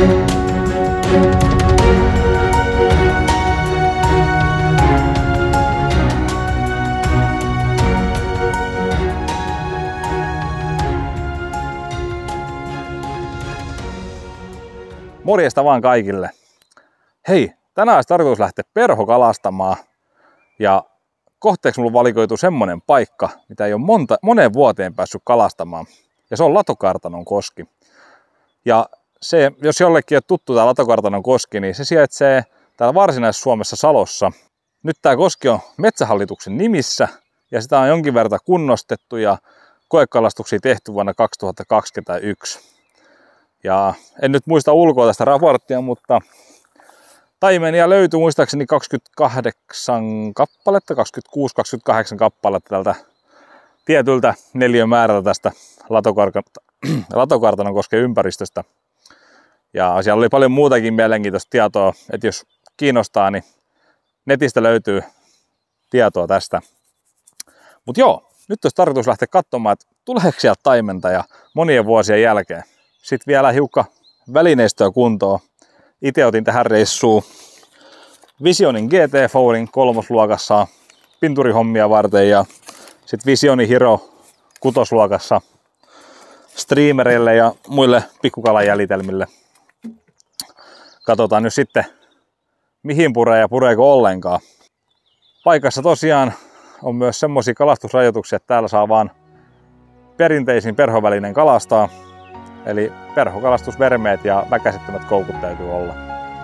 Morjesta vaan kaikille. Hei, tänään olisi tarkoitus lähteä perhokalastamaan ja kohteeksi mulla valikoitu semmonen paikka, mitä ei ole moneen vuoteen päässyt kalastamaan. Ja se on Latokartanon koski. Ja se, jos jollekin ei ole tuttu tää Latokartanon koski, niin se sijaitsee täällä Varsinais-Suomessa Salossa. Nyt tää koski on Metsähallituksen nimissä ja sitä on jonkin verran kunnostettu ja koekalastuksia tehty vuonna 2021. Ja en nyt muista ulkoa tästä raporttia, mutta taimenia löytyi muistaakseni 28 kappaletta, 26-28 kappaletta tältä tietyltä neliömäärältä tästä Latokartanon kosken ympäristöstä. Ja siellä oli paljon muutakin mielenkiintoista tietoa, että jos kiinnostaa, niin netistä löytyy tietoa tästä. Mutta joo, nyt olisi tarkoitus lähteä katsomaan, että tuleeko sieltä taimenta ja monien vuosien jälkeen. Sitten vielä hiukka välineistöä kuntoon. Itse otin tähän reissuun Visionin GT Foldin 3. luokassa pinturihommia varten ja sitten Visionin Hero 6. luokassa streamereille ja muille pikkukalajäljitelmille. Katsotaan nyt sitten mihin puree ja pureeko ollenkaan. Paikassa tosiaan on myös semmosia kalastusrajoituksia, että täällä saa vaan perinteisin perhovälinen kalastaa. Eli perhokalastusvermeet ja väkäsettömät koukut täytyy olla.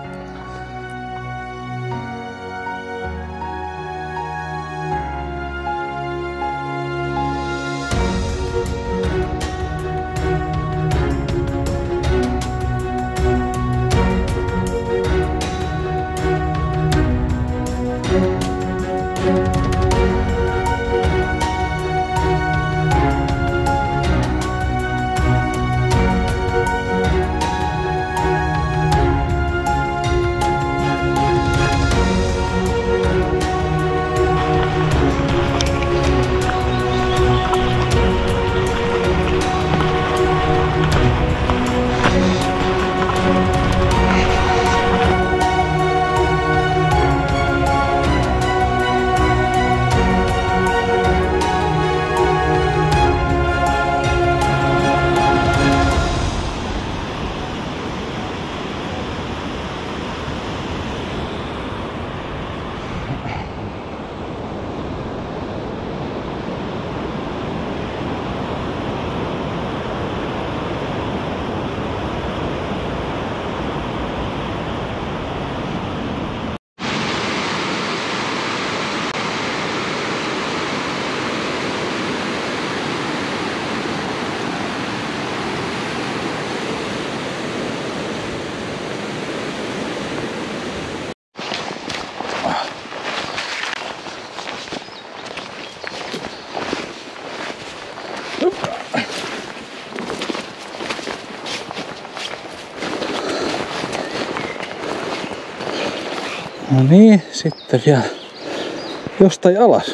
No niin, sitten vielä jostain alas.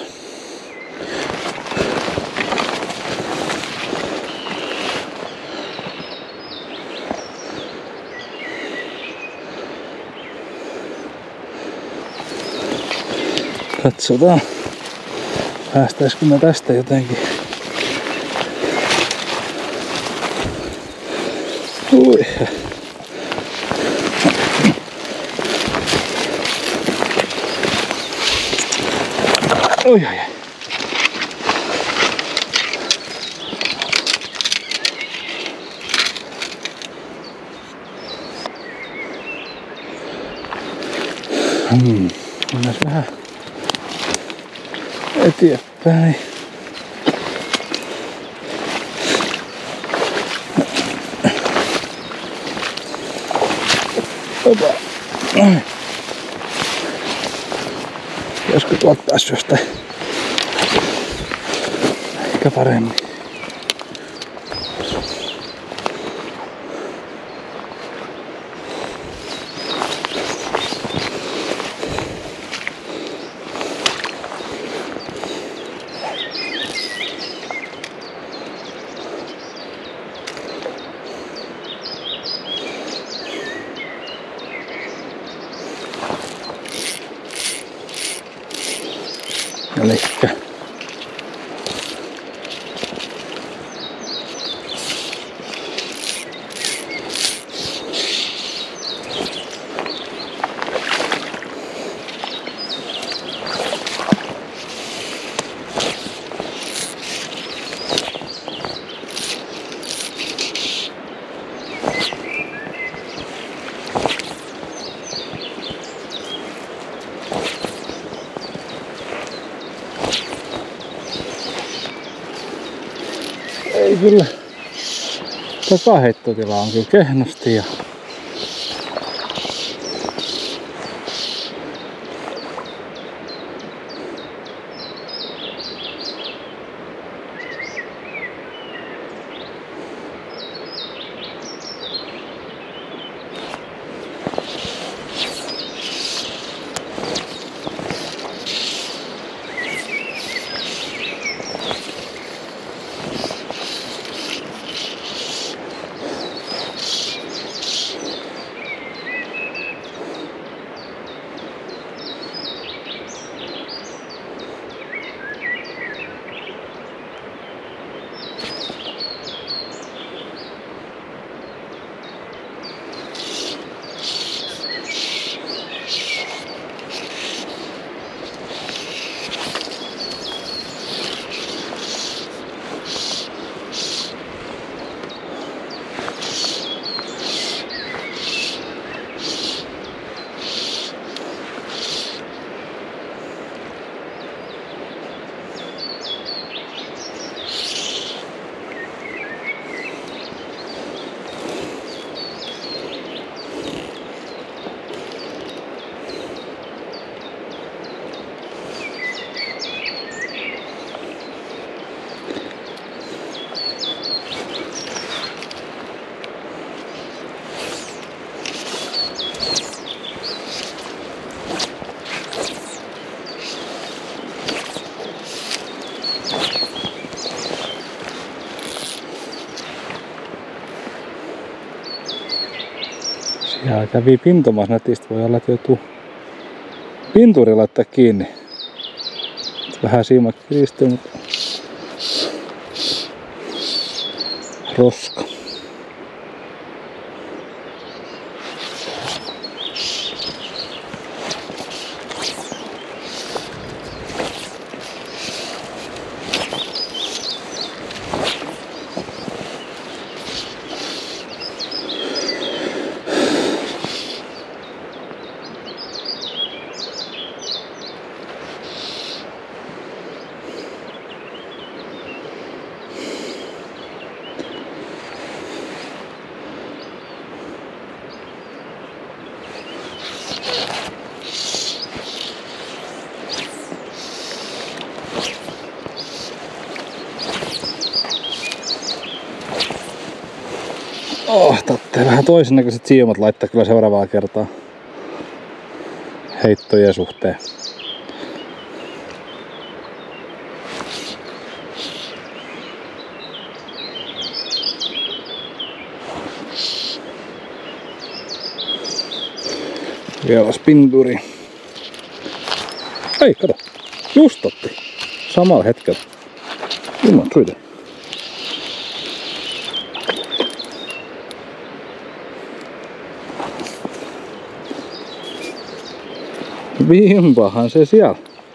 Katsotaan, päästäisikö me tästä jotenkin. Ui. Oi, oi. Mennään vähän eteenpäin. Opa. Josko tuolta päässyt jostain ehkä paremmin. Elikkä ei kyllä, takaheittotila on kyllä kehnosti ja siellä kävi pintomassa netistä, voi olla, että joutuu pinturi laittaa kiinni. Vähän siimat kiristyy, mutta roska. Tarvitsee vähän toisennäköiset siimat laittaa kyllä seuraavalla kertaa heittojen suhteen. Vielä spinduri. Ei, kato. Just otti. Samalla hetkellä. Ilman suita. Vimpahan se siellä.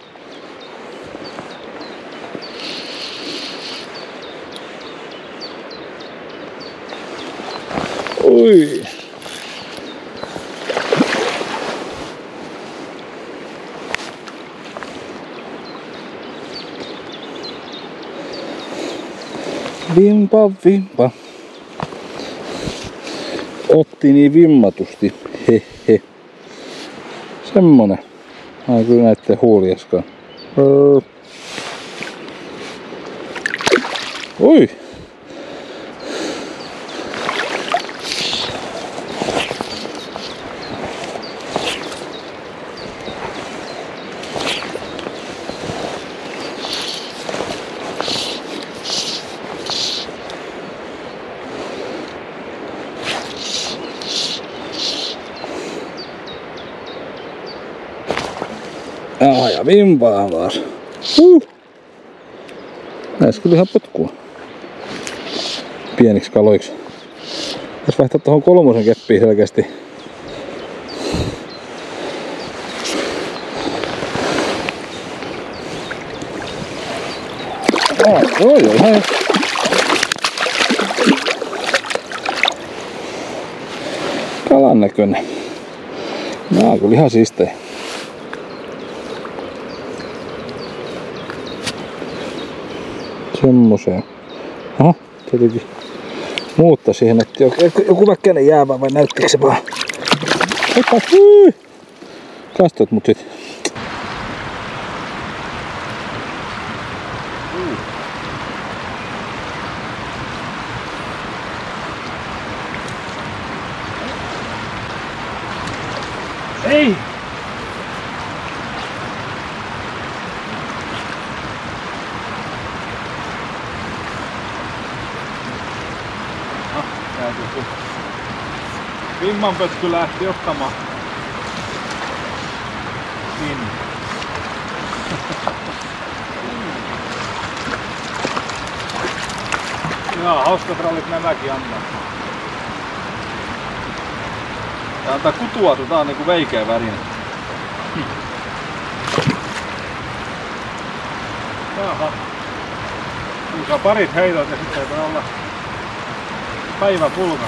Oi. Vimpa. Otti niin vimmatusti. Hehe. Semmonen. Ai kyllä näette huuliaskaan. Oi! Ja vimpaa vaan. Näissä kyllä ihan potkua. Pieniksi kaloiksi. Tässä vaihtaa tuohon 3 keppiin selkeästi. Joo, ihan. Kalan näköinen. Nää on kyllä ihan siistejä. Semmoseen. Oho, tietenkin muuttaa siihen, että joku väkkäinen jäävä vai näyttikö se vaan? Hoppa, kastot mut sit. Ei! Vimmanpötky lähti ottamaan sinne. Joo, hauskat rallit nämäkin antaa. Tää antaa kutua, tää on niinku veikeä värinen. Jaha. Saa parit heitot ja sitten taitaa olla päivä pulka.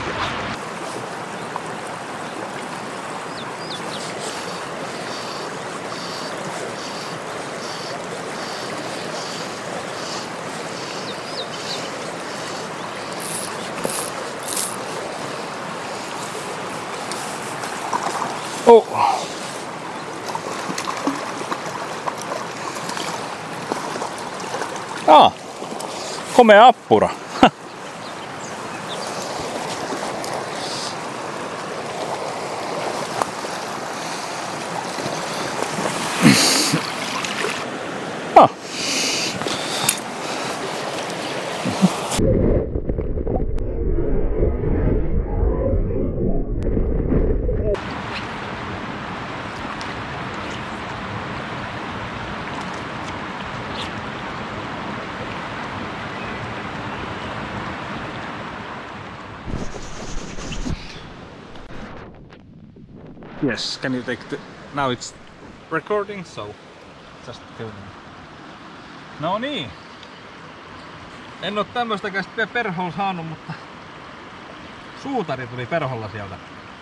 Oh. Komea appura. Yes, can you take the... Now it's recording, so just filming. No niin. En oo tämmöstäkään sitten perholla saanut, mutta suutari tuli perholla sieltä.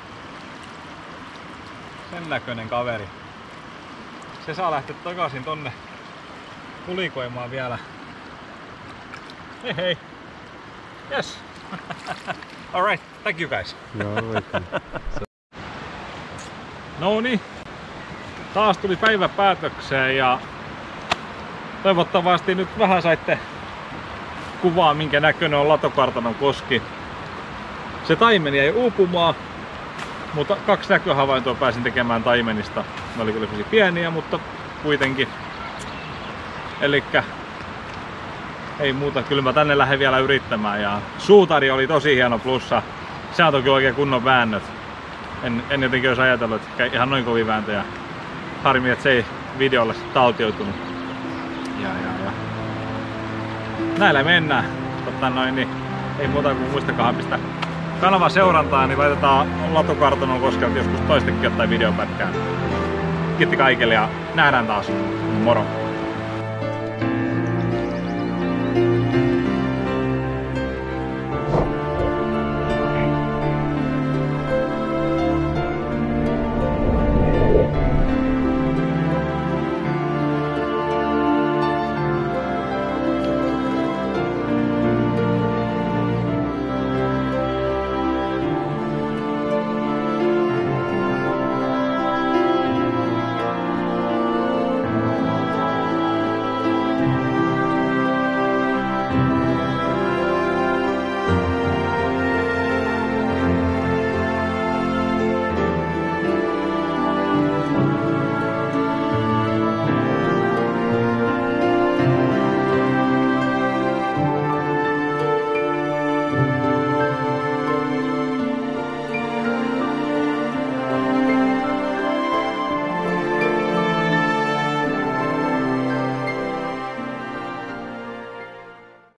Sen näköinen kaveri. Se saa lähteä takaisin tonne pulikoimaan vielä. Hei hei. Yes. Alright, thank you guys. No niin, taas tuli päivä päätökseen ja toivottavasti nyt vähän saitte kuvaa, minkä näköinen on latokartanon koski. Se taimeni jäi uupumaan, mutta 2 näköhavaintoa pääsin tekemään taimenista. Ne oli kyllä pieniä, mutta kuitenkin. Elikkä ei muuta, kyllä mä tänne lähden vielä yrittämään. Ja suutari oli tosi hieno plussa. Se on toki oikein kunnon väännöt. En jotenkin olisi ajatellut, että ihan noin kovia vääntöjä. Harmi, että se ei videolle taltioitunut. Ja. Näillä mennään. Niin ei muuta kuin muistakahan pistää kanavan seurantaa, niin laitetaan latokartanon koskelta joskus toistekin jotain videopätkää. Kiitti kaikille ja nähdään taas. Moro!